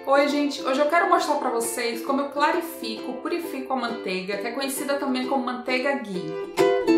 Oi gente, hoje eu quero mostrar para vocês como eu purifico a manteiga, que é conhecida também como manteiga ghee.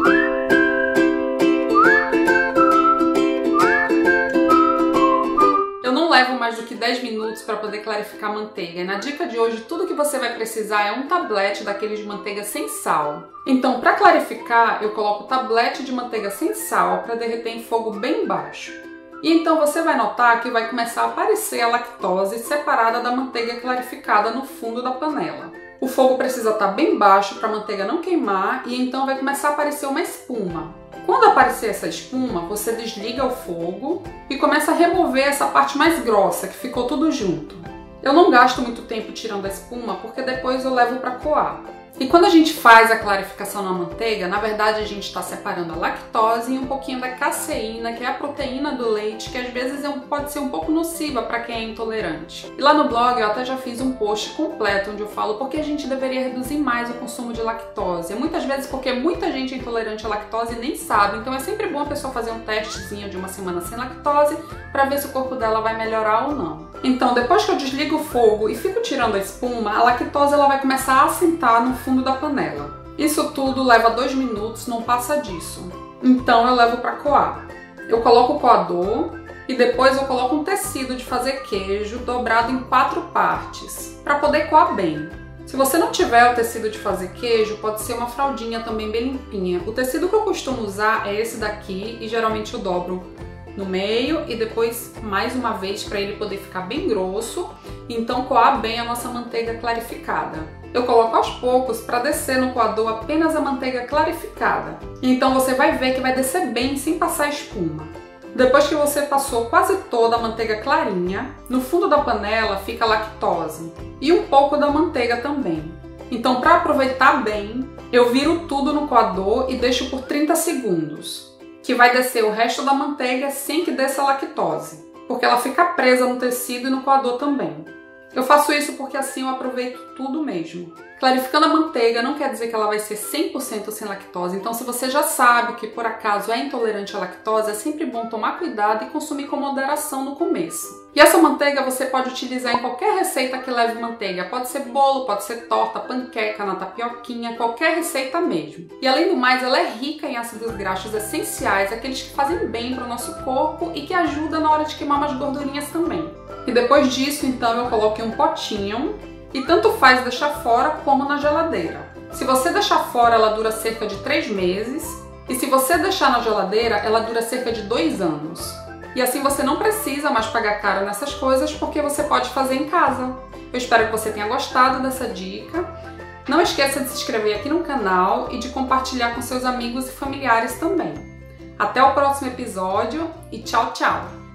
Eu não levo mais do que 10 minutos para poder clarificar a manteiga. E na dica de hoje, tudo que você vai precisar é um tablete daqueles de manteiga sem sal. Então, para clarificar, eu coloco o tablete de manteiga sem sal para derreter em fogo bem baixo. E então você vai notar que vai começar a aparecer a lactose separada da manteiga clarificada no fundo da panela. O fogo precisa estar bem baixo para a manteiga não queimar e então vai começar a aparecer uma espuma. Quando aparecer essa espuma, você desliga o fogo e começa a remover essa parte mais grossa, que ficou tudo junto. Eu não gasto muito tempo tirando a espuma porque depois eu levo para coar. E quando a gente faz a clarificação na manteiga, na verdade a gente está separando a lactose e um pouquinho da caseína, que é a proteína do leite, que às vezes pode ser um pouco nociva para quem é intolerante. E lá no blog eu até já fiz um post completo onde eu falo porque a gente deveria reduzir mais o consumo de lactose. Muitas vezes porque muita gente é intolerante à lactose e nem sabe, então é sempre bom a pessoa fazer um testezinho de uma semana sem lactose para ver se o corpo dela vai melhorar ou não. Então, depois que eu desligo o fogo e fico tirando a espuma, a lactose ela vai começar a assentar no fundo da panela. Isso tudo leva 2 minutos, não passa disso. Então eu levo para coar. Eu coloco o coador e depois eu coloco um tecido de fazer queijo dobrado em 4 partes, para poder coar bem. Se você não tiver o tecido de fazer queijo, pode ser uma fraldinha também bem limpinha. O tecido que eu costumo usar é esse daqui e geralmente eu dobro no meio e depois mais uma vez para ele poder ficar bem grosso e então coar bem a nossa manteiga clarificada. Eu coloco aos poucos para descer no coador apenas a manteiga clarificada. Então você vai ver que vai descer bem sem passar espuma. Depois que você passou quase toda a manteiga clarinha, no fundo da panela fica a lactose e um pouco da manteiga também. Então, para aproveitar bem, eu viro tudo no coador e deixo por 30 segundos. Que vai descer o resto da manteiga sem que desça a lactose, porque ela fica presa no tecido e no coador também. Eu faço isso porque assim eu aproveito tudo mesmo. Clarificando a manteiga não quer dizer que ela vai ser 100% sem lactose, então se você já sabe que por acaso é intolerante à lactose, é sempre bom tomar cuidado e consumir com moderação no começo. E essa manteiga você pode utilizar em qualquer receita que leve manteiga. Pode ser bolo, pode ser torta, panqueca, na tapioquinha, qualquer receita mesmo. E além do mais, ela é rica em ácidos graxos essenciais, aqueles que fazem bem para o nosso corpo e que ajudam na hora de queimar umas gordurinhas também. E depois disso, então, eu coloco em um potinho e tanto faz deixar fora como na geladeira. Se você deixar fora, ela dura cerca de 3 meses e se você deixar na geladeira, ela dura cerca de 2 anos. E assim você não precisa mais pagar caro nessas coisas porque você pode fazer em casa. Eu espero que você tenha gostado dessa dica. Não esqueça de se inscrever aqui no canal e de compartilhar com seus amigos e familiares também. Até o próximo episódio e tchau, tchau!